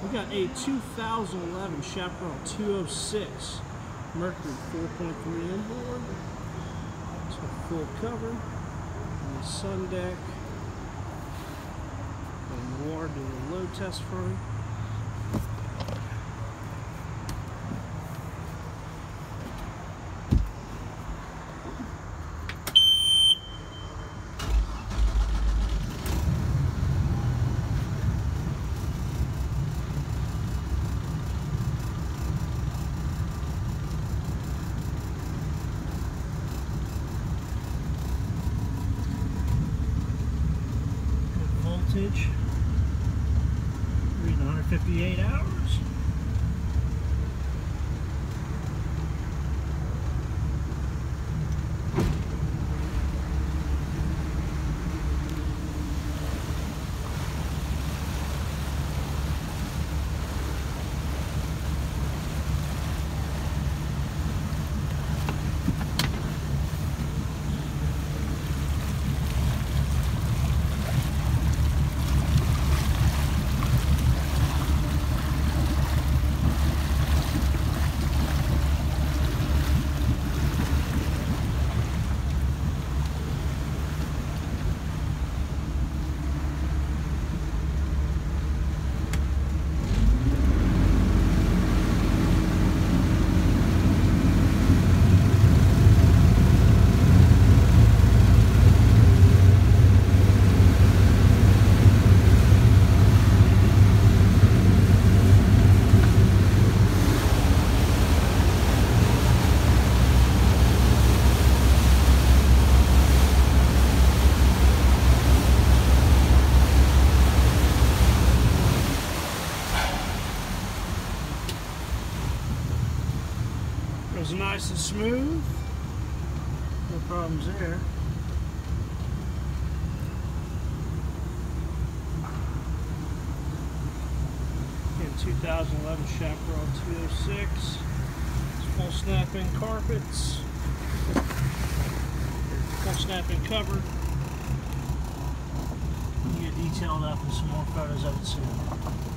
We got a 2011 Chaparral 206 Mercury 4.3 inboard. It's a full cover on the sun deck. And Noir doing a load test for me. Voltage, reading 158 hours. It was nice and smooth, no problems there. Again, 2011 Chaparral 206. It's full snap-in carpets, full snap-in cover. You get detailed up and some more photos of it soon.